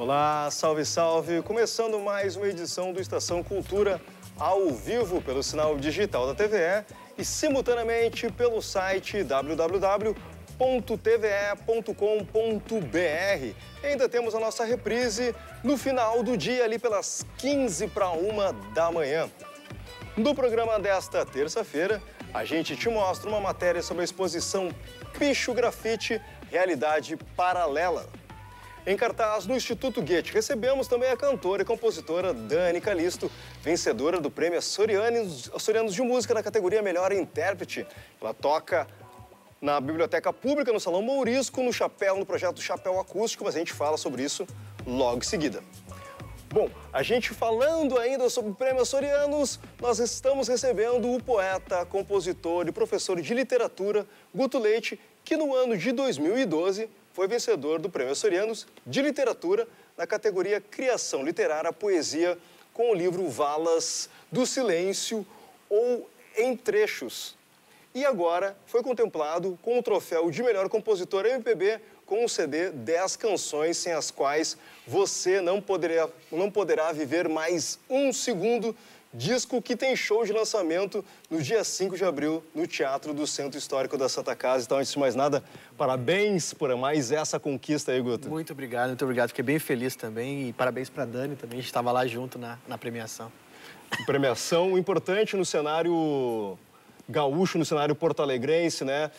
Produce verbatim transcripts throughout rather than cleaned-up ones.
Olá, salve, salve! Começando mais uma edição do Estação Cultura ao vivo pelo sinal digital da T V E e simultaneamente pelo site w w w ponto t v e ponto com ponto b r. Ainda temos a nossa reprise no final do dia, ali pelas quinze para uma da manhã. No programa desta terça-feira, a gente te mostra uma matéria sobre a exposição Picho Grafite, Realidade Paralela. Em cartaz no Instituto Goethe, recebemos também a cantora e compositora Dani Calisto, vencedora do prêmio Açorianos, Açorianos de Música na categoria Melhor Intérprete. Ela toca na Biblioteca Pública, no Salão Mourisco, no Chapéu, no projeto Chapéu Acústico, mas a gente fala sobre isso logo em seguida. Bom, a gente falando ainda sobre o prêmio Açorianos, nós estamos recebendo o poeta, compositor e professor de literatura Guto Leite, que no ano de dois mil e doze foi vencedor do prêmio Açorianos de literatura na categoria Criação Literária Poesia com o livro Valas do Silêncio ou Em Trechos. E agora foi contemplado com o troféu de melhor compositor M P B com o C D dez canções sem as quais você não poderia, não poderá viver mais um segundo, disco que tem show de lançamento no dia cinco de abril no Teatro do Centro Histórico da Santa Casa. Então, antes de mais nada, parabéns por mais essa conquista aí, Guto. Muito obrigado, muito obrigado. Fiquei bem feliz também e parabéns para a Dani também, a gente estava lá junto na, na premiação. Premiação importante no cenário gaúcho, no cenário porto-alegrense, né?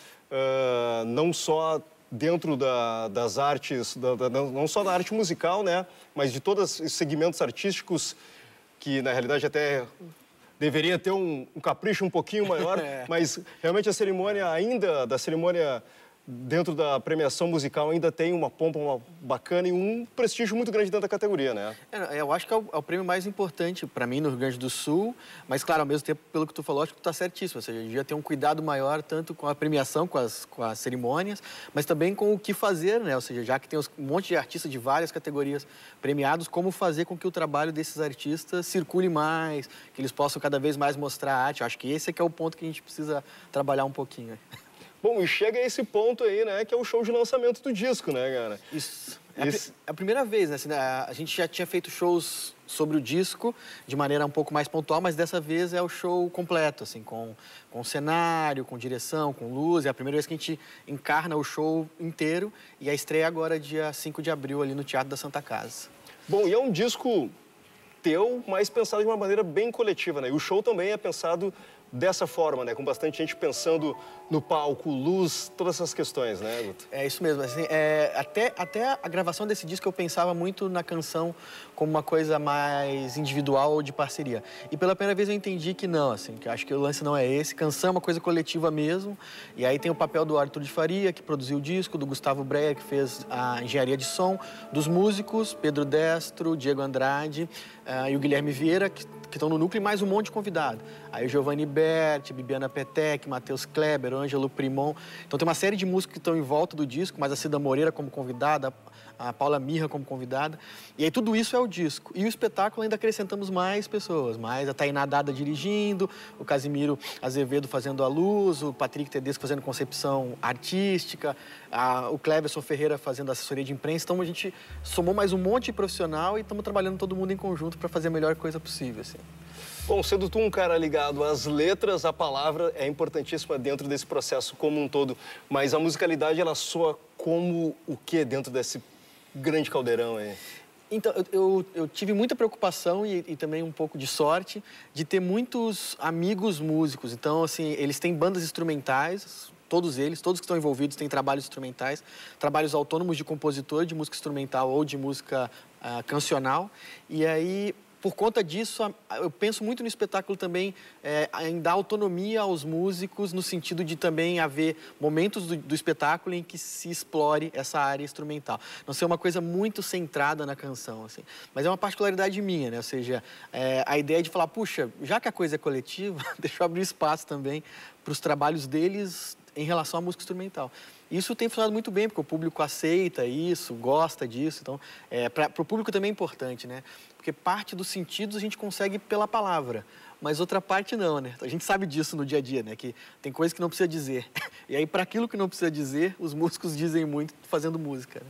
Uh, não só dentro da, das artes, da, da, não só da arte musical, né? Mas de todos os segmentos artísticos que, na realidade, até deveria ter um, um capricho um pouquinho maior, é. Mas realmente a cerimônia ainda, da cerimônia dentro da premiação musical ainda tem uma pompa uma bacana e um prestígio muito grande dentro da categoria, né? É, eu acho que é o, é o prêmio mais importante para mim no Rio Grande do Sul, mas claro, ao mesmo tempo, pelo que tu falou, acho que tu tá certíssimo, ou seja, a gente já tem um cuidado maior tanto com a premiação, com as, com as cerimônias, mas também com o que fazer, né? Ou seja, já que tem um monte de artistas de várias categorias premiados, como fazer com que o trabalho desses artistas circule mais, que eles possam cada vez mais mostrar a arte. Eu acho que esse é que é o ponto que a gente precisa trabalhar um pouquinho. Bom, e chega a esse ponto aí, né, que é o show de lançamento do disco, né, cara? Isso. É Isso. a primeira vez, né? Assim, a gente já tinha feito shows sobre o disco de maneira um pouco mais pontual, mas dessa vez é o show completo, assim, com, com cenário, com direção, com luz. É a primeira vez que a gente encarna o show inteiro e a estreia agora é dia cinco de abril ali no Teatro da Santa Casa. Bom, e é um disco teu, mas pensado de uma maneira bem coletiva, né? E o show também é pensado dessa forma, né? Com bastante gente pensando no palco, luz, todas essas questões, né, Guto? É isso mesmo. Assim, é, até, até a gravação desse disco eu pensava muito na canção como uma coisa mais individual ou de parceria. E pela primeira vez eu entendi que não, assim, que eu acho que o lance não é esse. Canção é uma coisa coletiva mesmo. E aí tem o papel do Arthur de Faria, que produziu o disco, do Gustavo Breyer, que fez a engenharia de som, dos músicos, Pedro Destro, Diego Andrade uh, e o Guilherme Vieira, que que estão no núcleo, e mais um monte de convidado. Aí o Giovanni Berti, Bibiana Petec, Matheus Kleber, Ângelo Primon. Então tem uma série de músicos que estão em volta do disco, mas a Cida Moreira como convidada, a Paula Mirra como convidada. E aí tudo isso é o disco. E o espetáculo ainda acrescentamos mais pessoas, mais a Tainá Dada dirigindo, o Casimiro Azevedo fazendo a luz, o Patrick Tedesco fazendo concepção artística, a, o Cleverson Ferreira fazendo assessoria de imprensa. Então a gente somou mais um monte de profissional e estamos trabalhando todo mundo em conjunto para fazer a melhor coisa possível, assim. Bom, sendo tu um cara ligado às letras, a palavra é importantíssima dentro desse processo como um todo, mas a musicalidade, ela soa como o que dentro desse grande caldeirão aí? Então, eu, eu, eu tive muita preocupação e, e também um pouco de sorte de ter muitos amigos músicos. Então, assim, eles têm bandas instrumentais, todos eles, todos que estão envolvidos têm trabalhos instrumentais, trabalhos autônomos de compositor, de música instrumental ou de música uh, cancional. E aí, por conta disso, eu penso muito no espetáculo também é, em dar autonomia aos músicos, no sentido de também haver momentos do, do espetáculo em que se explore essa área instrumental. Não ser uma coisa muito centrada na canção, assim. Mas é uma particularidade minha, né? Ou seja, é, a ideia de falar, puxa, já que a coisa é coletiva, deixa eu abrir espaço também para os trabalhos deles em relação à música instrumental. Isso tem funcionado muito bem, porque o público aceita isso, gosta disso. Então, é, para o público também é importante, né? Porque parte dos sentidos a gente consegue pela palavra, mas outra parte não, né? A gente sabe disso no dia a dia, né? Que tem coisas que não precisa dizer. E aí, para aquilo que não precisa dizer, os músicos dizem muito fazendo música, né?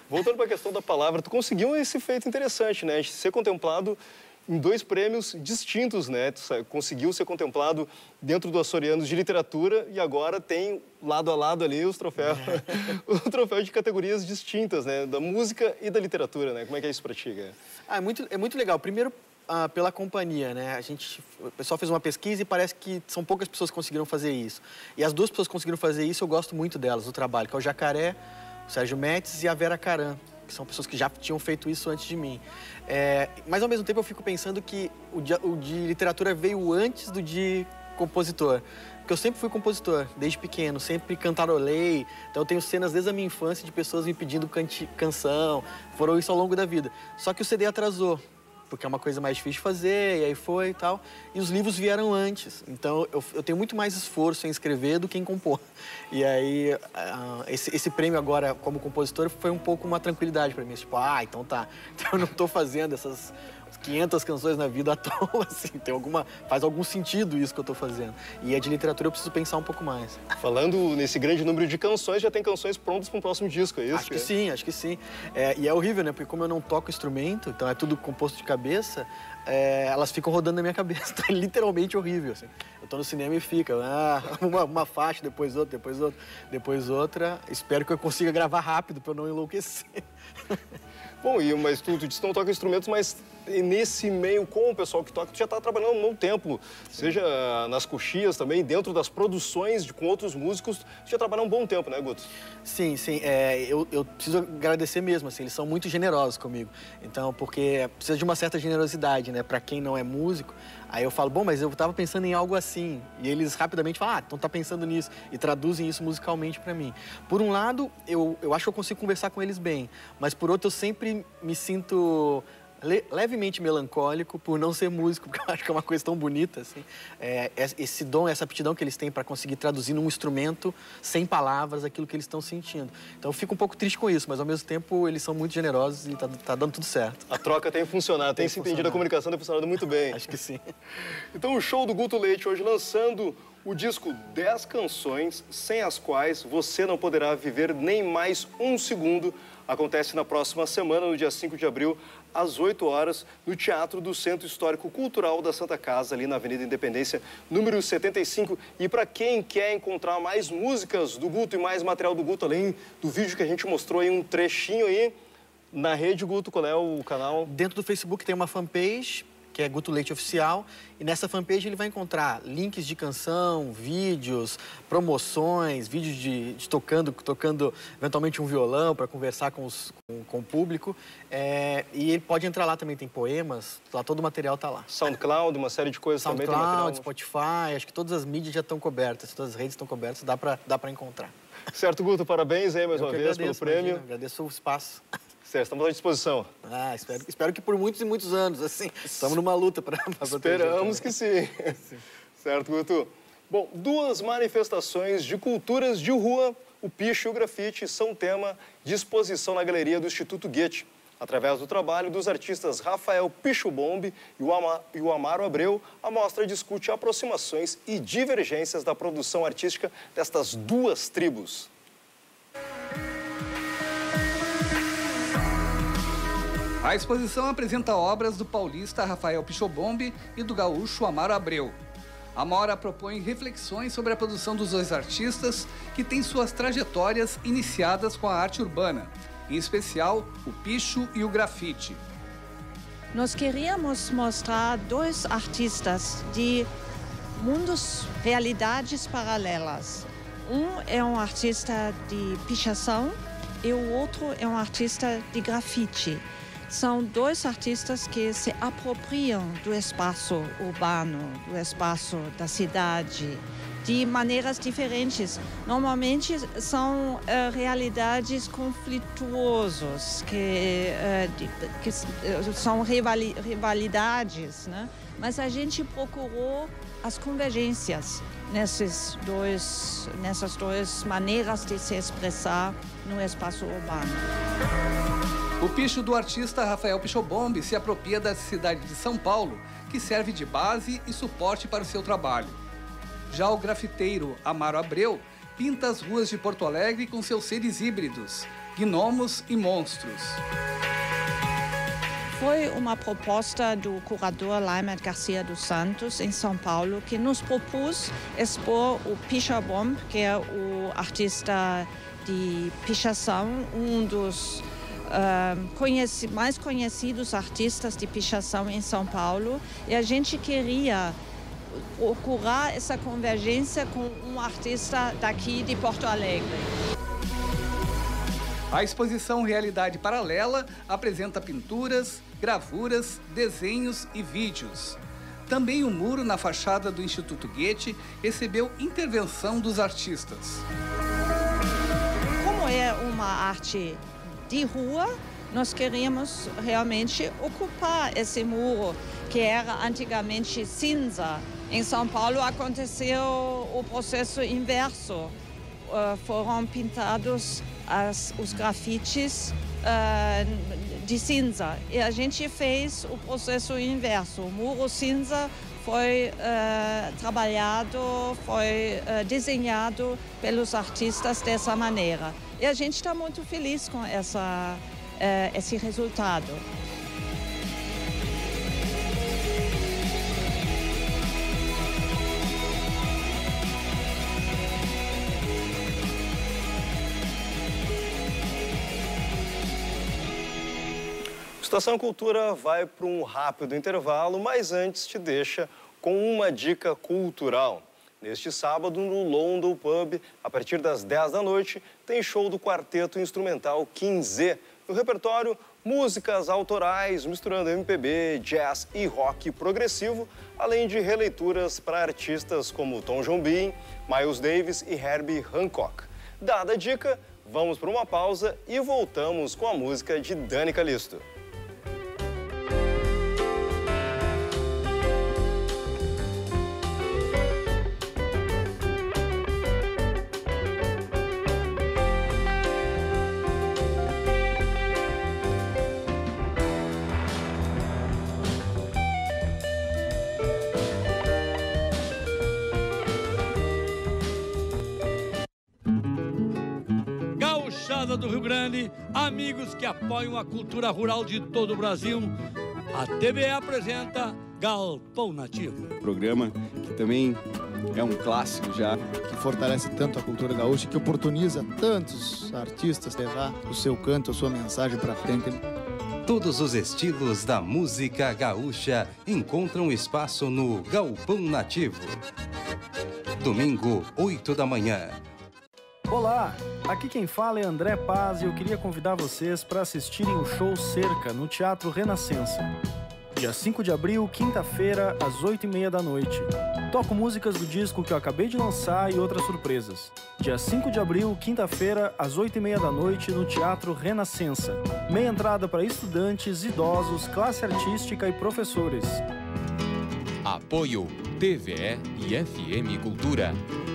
Voltando para a questão da palavra, tu conseguiu esse feito interessante, né? Ser contemplado em dois prêmios distintos, né? Tu conseguiu ser contemplado dentro do Açorianos de Literatura e agora tem lado a lado ali os troféus, o troféu de categorias distintas, né? Da música e da literatura, né? Como é que é isso para ti, cara? Ah, é muito, é muito legal. Primeiro, ah, pela companhia, né? A gente, o pessoal fez uma pesquisa e parece que são poucas pessoas que conseguiram fazer isso. E as duas pessoas que conseguiram fazer isso, eu gosto muito delas, do trabalho, que é o Jacaré, o Sérgio Metz e a Vera Caram, que são pessoas que já tinham feito isso antes de mim. É, mas, ao mesmo tempo, eu fico pensando que o de, o de literatura veio antes do de compositor. Porque eu sempre fui compositor, desde pequeno, sempre cantarolei. Então, eu tenho cenas desde a minha infância de pessoas me pedindo canti, canção. Foram isso ao longo da vida. Só que o C D atrasou, porque é uma coisa mais difícil de fazer, e aí foi e tal. E os livros vieram antes. Então, eu, eu tenho muito mais esforço em escrever do que em compor. E aí, uh, esse, esse prêmio agora, como compositor, foi um pouco uma tranquilidade para mim. Tipo, ah, então tá. Então, eu não tô fazendo essas quinhentas canções na vida à toa, assim. Tem alguma, faz algum sentido isso que eu tô fazendo. E a de literatura eu preciso pensar um pouco mais. Falando nesse grande número de canções, já tem canções prontas para um próximo disco, é isso? Acho que sim, acho que sim. É, e é horrível, né? Porque como eu não toco instrumento, então é tudo composto de cabeça, é, elas ficam rodando na minha cabeça. Então é literalmente horrível, assim. Eu tô no cinema e fica, ah, uma, uma faixa, depois outra, depois outra, depois outra. Espero que eu consiga gravar rápido para eu não enlouquecer. Bom, e, mas tu, tu disse que não toca instrumentos, mas nesse meio com o pessoal que toca, tu já está trabalhando há um bom tempo. Sim. Seja nas coxias também, dentro das produções de, com outros músicos, tu já trabalha há um bom tempo, né, Guto? Sim, sim. É, eu, eu preciso agradecer mesmo, assim, eles são muito generosos comigo. Então, porque precisa de uma certa generosidade, né, para quem não é músico. Aí eu falo, bom, mas eu estava pensando em algo assim. E eles rapidamente falam, ah, então tá pensando nisso. E traduzem isso musicalmente para mim. Por um lado, eu, eu acho que eu consigo conversar com eles bem. Mas por outro, eu sempre me sinto le levemente melancólico por não ser músico, porque eu acho que é uma coisa tão bonita, assim. É, esse dom, essa aptidão que eles têm para conseguir traduzir num instrumento, sem palavras, aquilo que eles estão sentindo. Então eu fico um pouco triste com isso, mas ao mesmo tempo eles são muito generosos e tá, tá dando tudo certo. A troca tem funcionado, tem, tem se entendido, a comunicação tem funcionado muito bem. Acho que sim. Então o show do Guto Leite hoje lançando o disco dez canções, sem as quais você não poderá viver nem mais um segundo. Acontece na próxima semana, no dia cinco de abril, às oito horas, no Teatro do Centro Histórico Cultural da Santa Casa, ali na Avenida Independência, número setenta e cinco. E para quem quer encontrar mais músicas do Guto e mais material do Guto, além do vídeo que a gente mostrou aí, um trechinho aí, na rede, Guto, qual é o canal? Dentro do Facebook tem uma fanpage, que é Guto Leite Oficial, e nessa fanpage ele vai encontrar links de canção, vídeos, promoções, vídeos de, de tocando, tocando eventualmente um violão para conversar com, os, com, com o público. É, e ele pode entrar lá também, tem poemas, lá todo o material tá lá. SoundCloud, uma série de coisas SoundCloud, também. Tem material... Spotify, acho que todas as mídias já estão cobertas, todas as redes estão cobertas, dá para dá para encontrar. Certo, Guto, parabéns aí mais Eu uma que vez agradeço, pelo prêmio. Imagina, agradeço o espaço. Certo, estamos à disposição. Ah, espero, espero que por muitos e muitos anos, assim. Estamos numa luta para Esperamos que sim. sim. Certo, Guto. Bom, duas manifestações de culturas de rua, o picho e o grafite, são tema de exposição na galeria do Instituto Goethe. Através do trabalho dos artistas Rafael Picho Bombi e o, Ama, e o Amaro Abreu, a mostra discute aproximações e divergências da produção artística destas duas tribos. A exposição apresenta obras do paulista Rafael Picho Bombi e do gaúcho Amaro Abreu. A mora propõe reflexões sobre a produção dos dois artistas que têm suas trajetórias iniciadas com a arte urbana, em especial o picho e o grafite. Nós queríamos mostrar dois artistas de mundos, realidades paralelas. Um é um artista de pichação e o outro é um artista de grafite. São dois artistas que se apropriam do espaço urbano, do espaço da cidade, de maneiras diferentes. Normalmente são uh, realidades conflituosas, que, uh, de, que uh, são rivali rivalidades, né? Mas a gente procurou as convergências nesses dois, nessas duas maneiras de se expressar no espaço urbano. O picho do artista Rafael Picho Bombi se apropria da cidade de São Paulo, que serve de base e suporte para o seu trabalho. Já o grafiteiro Amaro Abreu pinta as ruas de Porto Alegre com seus seres híbridos, gnomos e monstros. Foi uma proposta do curador Laimert Garcia dos Santos, em São Paulo, que nos propôs expor o Pisha Bomb, que é o artista de pichação, um dos uh, conheci- mais conhecidos artistas de pichação em São Paulo. E a gente queria procurar essa convergência com um artista daqui de Porto Alegre. A exposição Realidade Paralela apresenta pinturas, gravuras, desenhos e vídeos. Também o muro na fachada do Instituto Goethe recebeu intervenção dos artistas. Como é uma arte de rua, nós queríamos realmente ocupar esse muro, que era antigamente cinza. Em São Paulo aconteceu o processo inverso. Uh, foram pintados as, os grafites uh, de cinza. E a gente fez o processo inverso. O muro cinza foi uh, trabalhado, foi uh, desenhado pelos artistas dessa maneira. E a gente está muito feliz com essa, uh, esse resultado. Estação Cultura vai para um rápido intervalo, mas antes te deixa com uma dica cultural. Neste sábado, no London Pub, a partir das dez da noite, tem show do quarteto instrumental quinze. No repertório, músicas autorais misturando M P B, jazz e rock progressivo, além de releituras para artistas como Tom Jobim, Miles Davis e Herbie Hancock. Dada a dica, vamos para uma pausa e voltamos com a música de Dani Calisto. Do Rio Grande, amigos que apoiam a cultura rural de todo o Brasil, a T V E apresenta Galpão Nativo. Programa que também é um clássico já. Que fortalece tanto a cultura gaúcha, que oportuniza tantos artistas levar o seu canto, a sua mensagem para frente. Todos os estilos da música gaúcha encontram espaço no Galpão Nativo. Domingo, oito da manhã. Olá, aqui quem fala é André Paz e eu queria convidar vocês para assistirem o show Cerca no Teatro Renascença. Dia cinco de abril, quinta-feira, às oito e meia da noite. Toco músicas do disco que eu acabei de lançar e outras surpresas. Dia cinco de abril, quinta-feira, às oito e meia da noite, no Teatro Renascença. Meia entrada para estudantes, idosos, classe artística e professores. Apoio T V E e F M Cultura.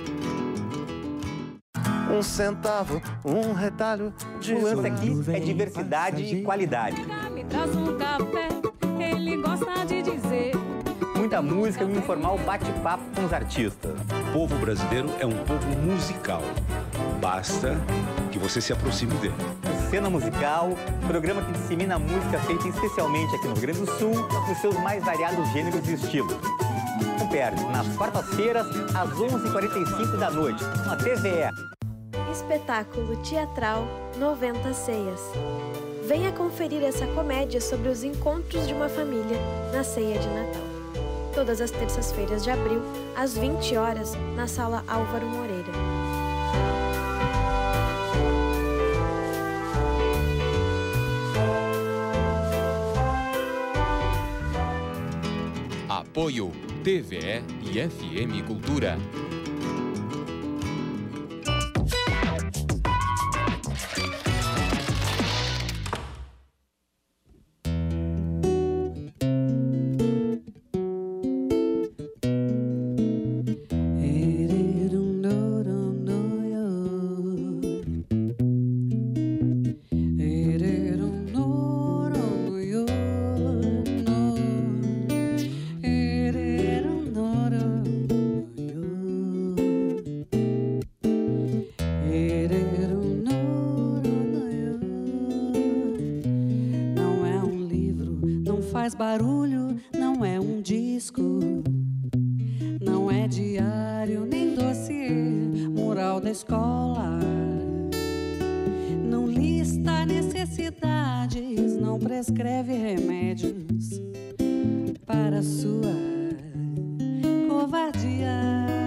Um centavo, um retalho de... O lance aqui é diversidade e qualidade. Me traz um café, ele gosta de dizer. Muita música e um informal bate-papo com os artistas. O povo brasileiro é um povo musical. Basta que você se aproxime dele. Cena Musical, programa que dissemina a música feita especialmente aqui no Rio Grande do Sul, nos seus mais variados gêneros e estilos. Não perde, nas quartas-feiras, às onze e quarenta e cinco da noite, na T V E. Espetáculo teatral noventa Ceias. Venha conferir essa comédia sobre os encontros de uma família na ceia de Natal. Todas as terças-feiras de abril, às vinte horas, na Sala Álvaro Moreira. Apoio T V E e F M Cultura. disco. Não é diário nem dossiê, mural da escola. Não lista necessidades, não prescreve remédios para sua covardia.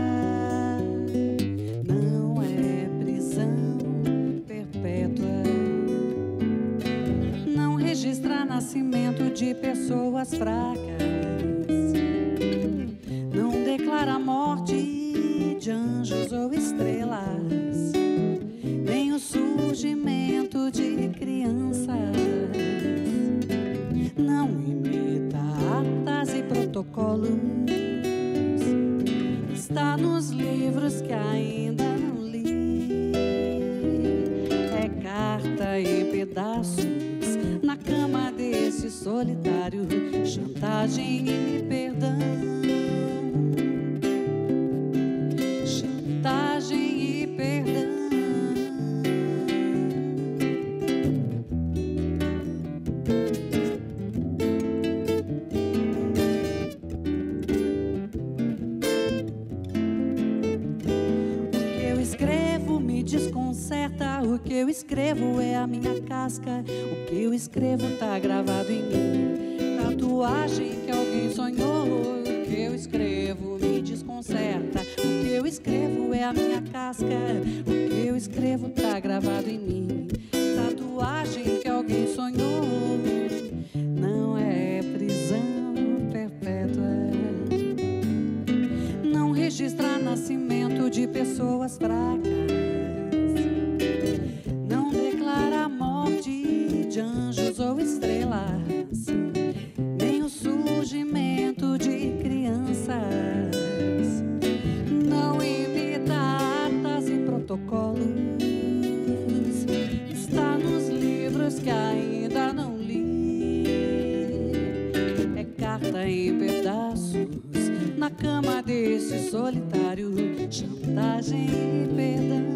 Não é prisão perpétua. Não registra nascimento de pessoas fracas. Não declara a morte de anjos ou estrelas, nem o surgimento de crianças. Não imita atas e protocolos. Está nos livros que ainda não li. É carta em pedaços na cama desse solitário. Chantagem e perdão. Chantagem e perdão. Desconcerta, o que eu escrevo é a minha casca. O que eu escrevo tá gravado em mim. Tatuagem que alguém sonhou. O que eu escrevo me desconcerta. O que eu escrevo é a minha casca. O que eu escrevo tá gravado em mim. Tatuagem que alguém sonhou. Não é prisão perpétua. Não registra nascimento de pessoas fracas. De anjos ou estrelas, nem o surgimento de crianças. Não imita atas e protocolos. Está nos livros que ainda não li. É carta em pedaços na cama desse solitário. Chantagem e perdão.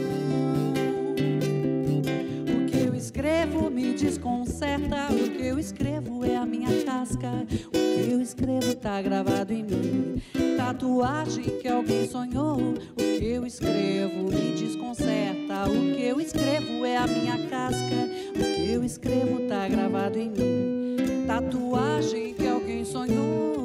Escrevo me desconcerta, o que eu escrevo é a minha casca. O que eu escrevo tá gravado em mim. Tatuagem que alguém sonhou. O que eu escrevo me desconcerta, o que eu escrevo é a minha casca. O que eu escrevo tá gravado em mim. Tatuagem que alguém sonhou.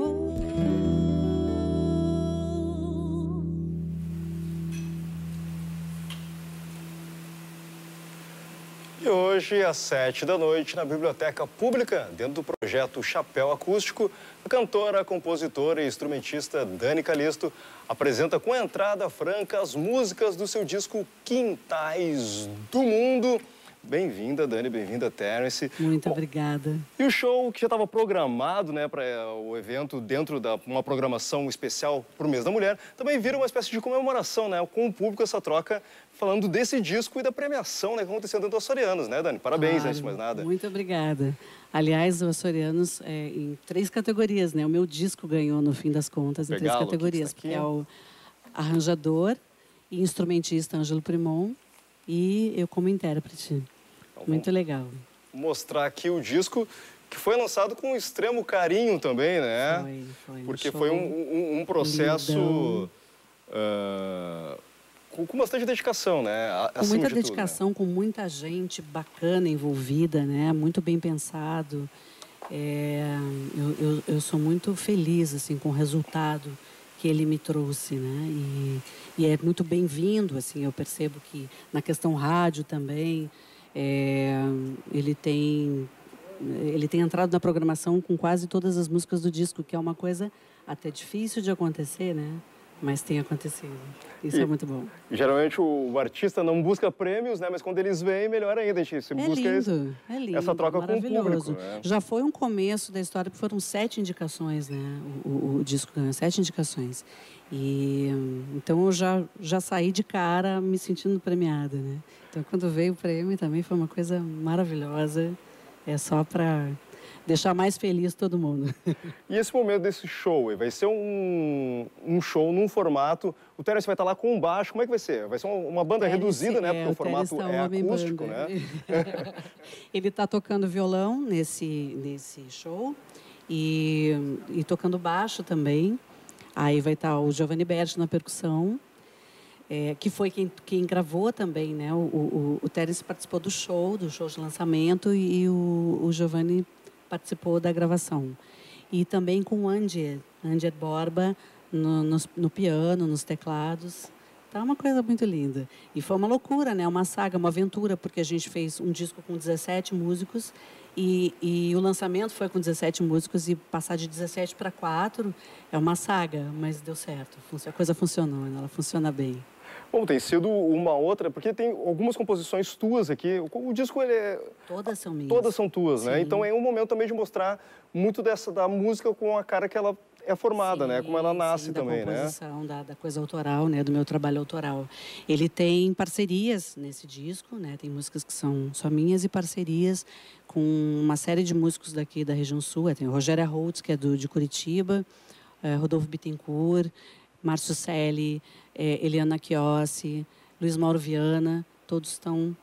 E hoje, às sete da noite, na Biblioteca Pública, dentro do projeto Chapéu Acústico, a cantora, compositora e instrumentista Dani Calisto apresenta com entrada franca as músicas do seu disco Quintais do Mundo. Bem-vinda, Dani, bem-vinda, Terence. Muito Bom, obrigada. E o show que já estava programado, né, para o evento dentro de uma programação especial para o mês da mulher, também vira uma espécie de comemoração, né, com o público, essa troca, falando desse disco e da premiação, né, que aconteceu dentro do Açorianos, né, Dani? Parabéns, claro, antes de mais nada. Muito obrigada. Aliás, o Açorianos, é, em três categorias, né, o meu disco ganhou, no fim das contas, em Legal, três categorias, que, que é o arranjador e instrumentista Ângelo Primon e eu como intérprete. Então, muito legal. Mostrar aqui o disco que foi lançado com extremo carinho também, né? Foi, foi. Porque foi um, um, um processo uh, com, com bastante dedicação, né? Com muita de dedicação, tudo, né? com muita gente bacana envolvida, né? Muito bem pensado. É, eu, eu, eu sou muito feliz assim com o resultado que ele me trouxe, né? E, e é muito bem-vindo, assim. Eu percebo que na questão rádio também. É, ele tem ele tem entrado na programação com quase todas as músicas do disco, que é uma coisa até difícil de acontecer, né? Mas tem acontecido. Isso e, é muito bom. Geralmente o, o artista não busca prêmios, né? Mas quando eles vêm, melhor ainda. A gente se é busca lindo, esse, é lindo, essa troca com o público. Né? Já foi um começo da história, porque foram sete indicações, né? O, o, o disco ganhou sete indicações. E então eu já, já saí de cara me sentindo premiada, né? Então quando veio o prêmio também foi uma coisa maravilhosa. É só para deixar mais feliz todo mundo. E esse momento desse show, vai ser um, um show num formato... O Terence vai estar lá com um baixo, como é que vai ser? Vai ser uma, uma banda Terence, reduzida, né? Porque é, o formato tá é acústico, banda. né? Ele está tocando violão nesse, nesse show e, e tocando baixo também. Aí vai estar o Giovanni Berti na percussão, é, que foi quem, quem gravou também, né? O, o, o Terence participou do show, do show de lançamento, e o, o Giovanni participou da gravação. E também com o Andy, Andy Borba, no, no, no piano, nos teclados. Tá uma coisa muito linda. E foi uma loucura, né? Uma saga, uma aventura, porque a gente fez um disco com dezessete músicos e, e o lançamento foi com dezessete músicos e passar de dezessete para quatro é uma saga, mas deu certo. A coisa funcionou, ela funciona bem. Bom, tem sido uma outra, porque tem algumas composições tuas aqui. O, o disco, ele é... Todas são minhas. Todas são tuas, Sim. né? Então é um momento também de mostrar muito dessa, da música com a cara que ela é formada, sim, né? Como ela nasce, sim, também, da composição, né? Da, da coisa autoral, né? Do meu trabalho autoral. Ele tem parcerias nesse disco, né? Tem músicas que são só minhas e parcerias com uma série de músicos daqui da região sul. Tem o Rogério Holtz, que é do, de Curitiba, é, Rodolfo Bittencourt, Márcio Celli, é, Eliana Chiossi, Luiz Mauro Viana. Todos estão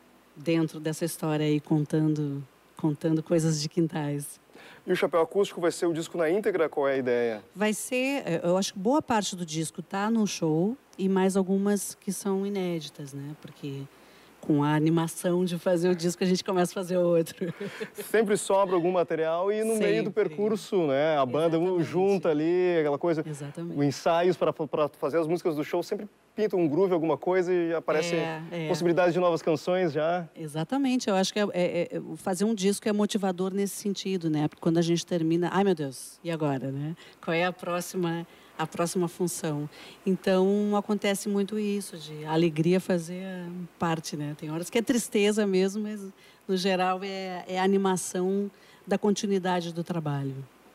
dentro dessa história aí, contando, contando coisas de quintais. E o Chapéu Acústico vai ser o disco na íntegra? Qual é a ideia? Vai ser, eu acho que boa parte do disco tá no show e mais algumas que são inéditas, né? Porque com a animação de fazer o disco a gente começa a fazer outro. Sempre sobra algum material e no Sempre. meio do percurso, né? A banda Exatamente. junta ali, aquela coisa. Exatamente. Os ensaios para fazer as músicas do show sempre pinta um groove, alguma coisa e aparece é, é. possibilidades de novas canções já. Exatamente, eu acho que é, é, é, fazer um disco é motivador nesse sentido, né? Porque quando a gente termina, ai meu Deus, e agora, né? Qual é a próxima, a próxima função? Então acontece muito isso, de a alegria fazer parte, né? Tem horas que é tristeza mesmo, mas no geral é, é a animação da continuidade do trabalho.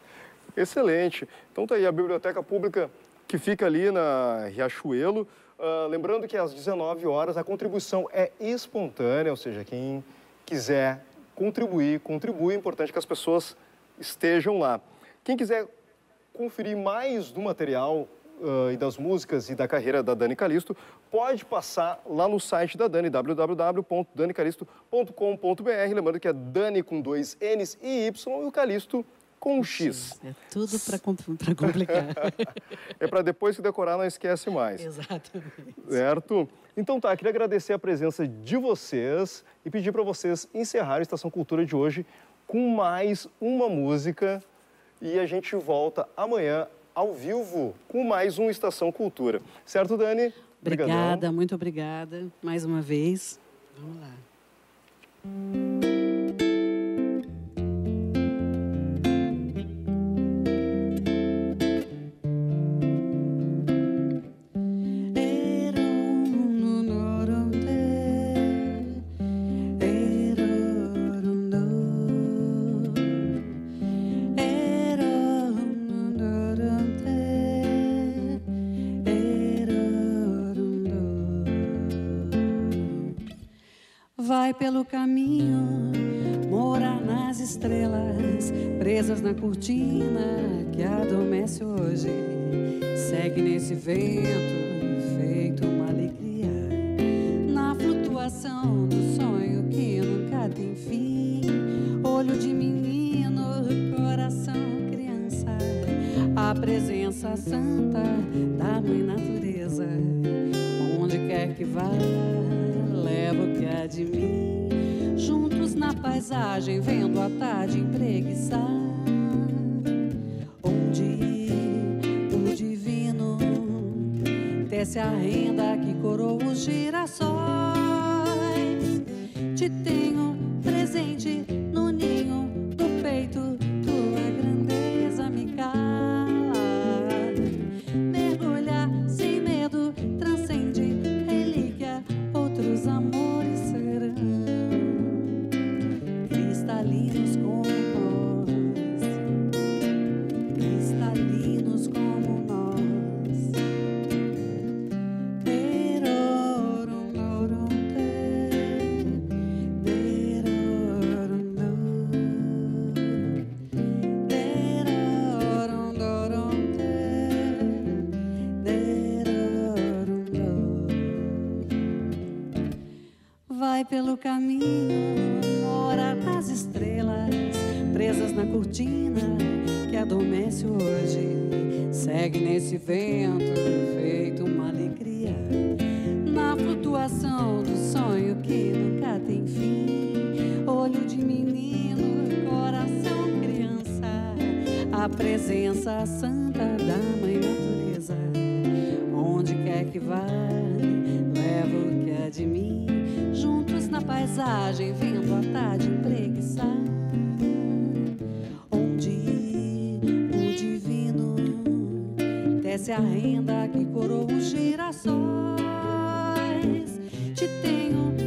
Excelente. Então tá aí a Biblioteca Pública que fica ali na Riachuelo. Uh, lembrando que às dezenove horas a contribuição é espontânea, ou seja, quem quiser contribuir, contribui. É importante que as pessoas estejam lá. Quem quiser conferir mais do material uh, e das músicas e da carreira da Dani Calisto, pode passar lá no site da Dani, w w w ponto dani calisto ponto com ponto b r. Lembrando que é Dani com dois N's e Y e o Calisto com um X. É tudo para complicar. É para depois que decorar não esquece mais. Exatamente. Certo? Então tá, queria agradecer a presença de vocês e pedir para vocês encerrarem a Estação Cultura de hoje com mais uma música e a gente volta amanhã ao vivo com mais um Estação Cultura. Certo, Dani? Obrigada, Obrigadão. muito obrigada mais uma vez. Vamos lá. Vai pelo caminho, morar nas estrelas, presas na cortina que adormece hoje. Segue nesse vento, feito uma alegria, na flutuação do sonho que nunca tem fim. Olho de menino, coração criança, a presença santa da mãe natureza. Onde quer que vá, leva o que há de mim. Juntos na paisagem, vendo a tarde empreguiçar. Onde ir, o divino tece a renda que coroa os girassóis. Te tenho presente no ninho do peito, tua grandeza me cala. Mergulhar sem medo transcende relíquia, outros amores serão cristalinos como nós, cristalinos como nós. Vai pelo caminho, mora nas estrelas, presas na cortina que adormece hoje, segue nesse vento feito uma alegria, na flutuação do sonho que nunca tem fim. Olho de menino, coração criança, a presença santa da mãe natureza. Onde quer que vá, leva o que é de mim, juntos na paisagem, vendo a tarde empreguiçar. Onde o divino desce a renda que coroa os girassóis. Te tenho